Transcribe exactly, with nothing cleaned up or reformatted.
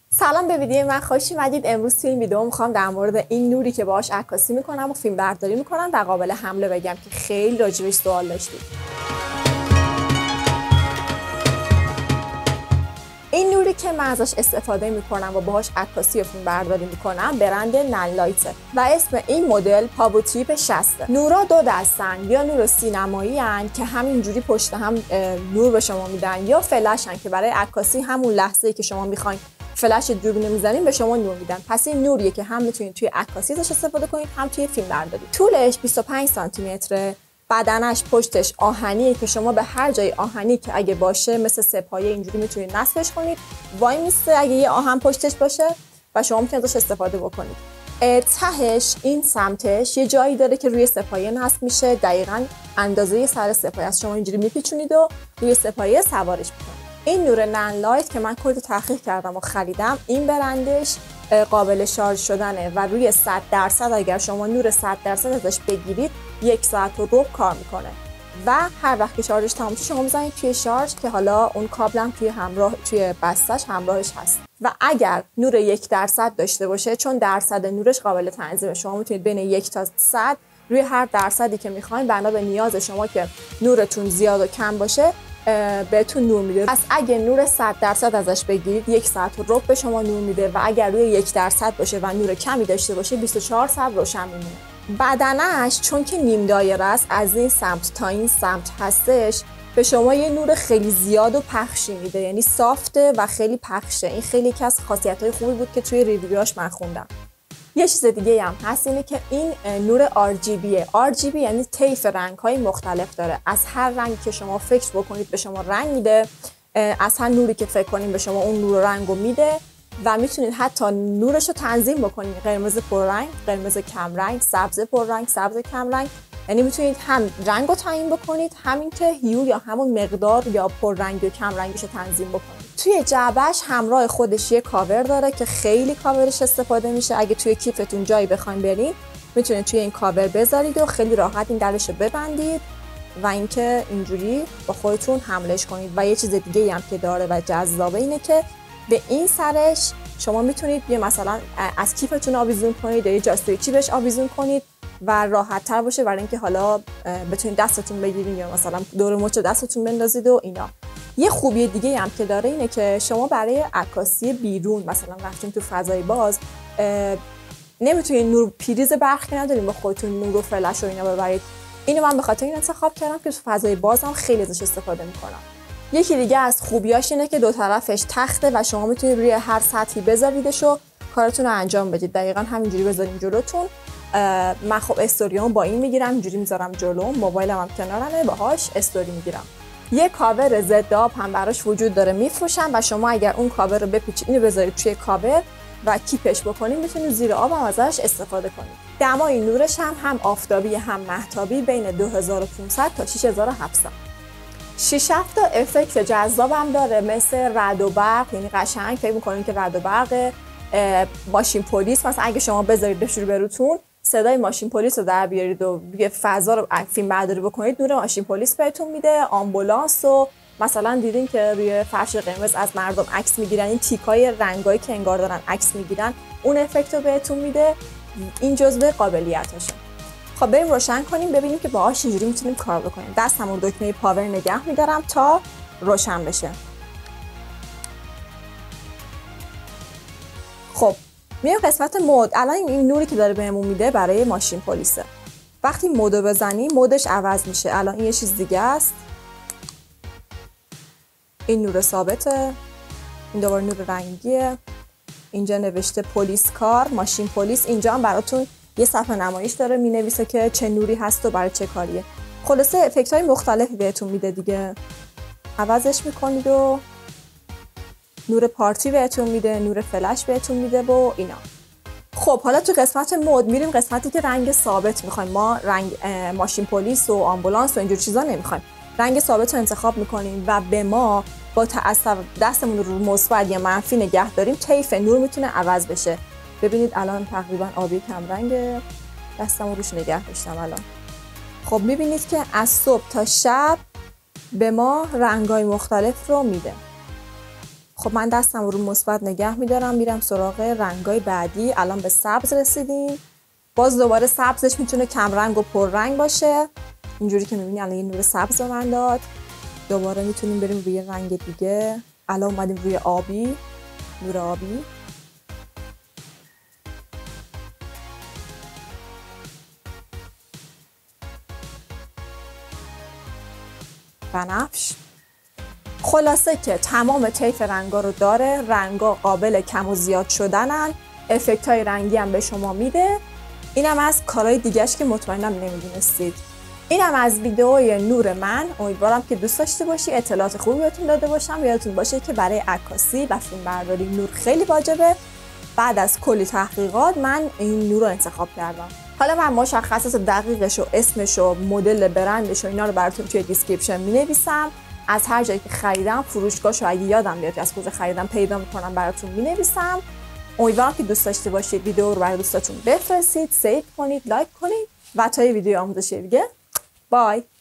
سلام به ویدیو من، خوش اومدید. امروز توی این ویدیو میخوام در مورد این نوری که باهاش عکاسی میکنم و فیلم برداری میکنم و قابل حمله بگم که خیلی راجبش سوال داشتید. این نوری که من ازش استفاده میکنم و باهاش عکاسی و فیلم برداری میکنم برند ننلایته و اسم این مدل پاوتریپ شصت. نورا دو دستن، یا نور سینمایی ان که همینجوری پشت هم نور به شما میدن، یا فلش ان که برای عکاسی همون لحظه‌ای که شما میخواین فلش دوربین میزنین به شما نور میدن. پس این نوریه که هم میتونید توی عکاسی ازش استفاده کنید هم توی فیلم برداری. طولش بیست و پنج سانتی متره، بدنش پشتش آهنیه که شما به هر جای آهنی که اگه باشه مثل سه‌پایه اینجوری میتونید نصبش کنید. وای میسته اگه یه آهن پشتش باشه و شما میتونید ازش استفاده بکنید. تهش این سمتش یه جایی داره که روی سه‌پایه نصب میشه، دقیقاً اندازه سر سه‌پایه است. شما اینجوری میپیچونید و روی سه‌پایه سوارش میکنید. این نور ننلایت که من کلی تحقیق کردم و خریدم، این برندش قابل شارژ شدنه و روی صد درصد اگر شما نور صد درصد ازش بگیرید یک ساعت و ربع کار میکنه و هر وقت که شارژش تموم شه شما میزنید توی شارژ که حالا اون کابلم توی همراه توی بستش همراهش هست. و اگر نور یک درصد داشته باشه، چون درصد نورش قابل تنظیمه، شما میتونید بین یک تا صد روی هر درصدی که میخواین بنا به نیاز شما که نورتون زیاد و کم باشه بهتون نور میده. پس اگه نور صد درصد ازش بگیرید یک ساعت و ربع به شما نور میده و اگر روی یک درصد باشه و نور کمی داشته باشه بیست و چهار ساعت روشن میمونه. بدنش چون که نیم دایره است، از این سمت تا این سمت هستش، به شما یه نور خیلی زیاد و پخشی میده، یعنی سافته و خیلی پخشه. این خیلی یکی از خاصیت‌های خوبی بود که توی ریویوهاش من خوندم. یه چیز دیگه هم هست اینه که این نور آر جی بیه. آر جی بی یعنی طیف رنگ‌های مختلف داره. از هر رنگی که شما فکر بکنید به شما رنگ میده، از هر نوری که فکر کنید به شما اون نور رنگو میده و میتونید حتی نورش رو تنظیم بکنید: قرمز پررنگ، قرمز کمرنگ، سبز پررنگ، سبز کمرنگ. یعنی میتونید هم رنگو تعیین بکنید، همین که هیو یا همون مقدار یا پررنگ و کمرنگش رو تنظیم بکنید. توی جعبهش همراه خودش یه کاور داره که خیلی کاورش استفاده میشه. اگه توی کیفتون جایی بخواید برید میتونید توی این کاور بذارید و خیلی راحت این درش رو ببندید و اینکه اینجوری با خودتون حملش کنید. و یه چیز دیگه هم که داره و جذابه اینه که به این سرش شما میتونید یه مثلا از کیفتون آویزون کنید یا یه جاستویچی بهش آویزون کنید و راحت تر باشه برای اینکه حالا بتونید دستتون بگیرید یا مثلا دور مچ دستتون بندازید و اینا. یه خوبی دیگه هم که داره اینه که شما برای عکاسی بیرون مثلا رفتین تو فضای باز نمیتونید نور پریز برق که ندارین با خودتون نور و فلش و اینا ببرید. اینو من به خاطر این انتخاب کردم که تو فضای بازم خیلی ازش استفاده میکنم. یکی دیگه از خوبیاش اینه که دو طرفش تخته و شما میتونید روی هر سطحی بذاریدش و کارتون رو انجام بدید. دقیقاً همینجوری بذارین جلوتون. من خب استوریامو با این میگیرم، اینجوری میذارم جلو، موبایلم هم کنارمه، باهاش استوری میگیرم. یه کاور ضد آب هم براش وجود داره میفروشن و شما اگر اون کاور رو بپیچید اینو بذارید توی کاور و کیپش بکنید میتونید زیر آب هم ازش استفاده کنید. دمای نورش هم هم آفتابی هم مهتابی بین دو هزار و پانصد تا شش هزار و هفتصد. شش هفت تا افکت جذاب هم داره مثل رعد و برق، یعنی قشنگ فکر می‌کنید که رعد و برق. ماشین پلیس مثلا اگه شما بذارید بشوره بروتون صدای ماشین پلیس رو در بیارید و یه فضا رو فیلم برداری بکنید، نور ماشین پلیس بهتون میده. آمبولانس و مثلا دیدین که روی فرش قرمز از مردم عکس میگیرن، این تیکای رنگایی که انگار دارن عکس میگیرن اون افکت رو بهتون میده. این جزء قابلیتاشه. خب بریم روشن کنیم ببینیم که باهاش چجوری میتونیم کار بکنیم. دستم رو دکمه پاور نگه میدارم تا روشن بشه. خب میریم قسمت مود. الان این نوری که داره بهمون میده برای ماشین پلیسه. وقتی مودو بزنیم مودش عوض میشه. الان این یه چیز دیگه است. این نور ثابته. این دوباره نور رنگیه. اینجا نوشته پلیس کار، ماشین پلیس. اینجا هم براتون یه صفحه نمایش داره مینویسه که چه نوری هست و برای چه کاریه. خلاصه افکت های مختلفی بهتون میده دیگه. عوضش میکنید و نور پارتی بهتون میده، نور فلش بهتون میده و اینا. خب حالا تو قسمت مود میریم قسمتی که رنگ ثابت میخوایم. ما رنگ ماشین پلیس و آمبولانس و اینجور چیزا نمیخوایم. رنگ ثابت رو انتخاب میکنیم و به ما با تأثیر دستمون رو مثبت یا منفی نگه داریم طیف نور میتونه عوض بشه. ببینید الان تقریبا آبی کم رنگ، دستمو روش نگه داشتم الان. خب میبینید که از صبح تا شب به ما رنگ‌های مختلف رو میده. خب من دستم رو مثبت نگه میدارم، میرم سراغ رنگای بعدی. الان به سبز رسیدیم. باز دوباره سبزش میتونه کم رنگ و پر رنگ باشه، اینجوری که میبینی الان یه نور سبز به من داد. دوباره میتونیم بریم روی رنگ دیگه. الان اومدیم روی آبی، نور آبی. بنفش. خلاصه که تمام طیف رنگا رو داره. رنگا قابل کم و زیاد شدنن، افکت های رنگی هم به شما میده. اینم از کارهای دیگهش که مطمئنم نمیدونستید. اینم از ویدئوی نور من. امیدوارم که دوست داشته باشی، اطلاعات خوبی بهتون داده باشم. یادتون باشه که برای عکاسی و فیلم برداری نور خیلی واجبه. بعد از کلی تحقیقات من این نور رو انتخاب کردم. حالا من مشخصات دقیقش و اسمش و مدل برندش و اینا رو براتون توی دیسکریپشن می‌نویسم. از هر جایی که خریدم، فروشگاهشو اگه یادم بیاد از کجا خریدم پیدا می‌کنم براتون می‌نویسم. امیدوارم که دوست داشته باشید. ویدیو رو برای دوستاتون بفرستید، سیو کنید، لایک کنید و تا یه ویدیو آموزشی دیگه. بای.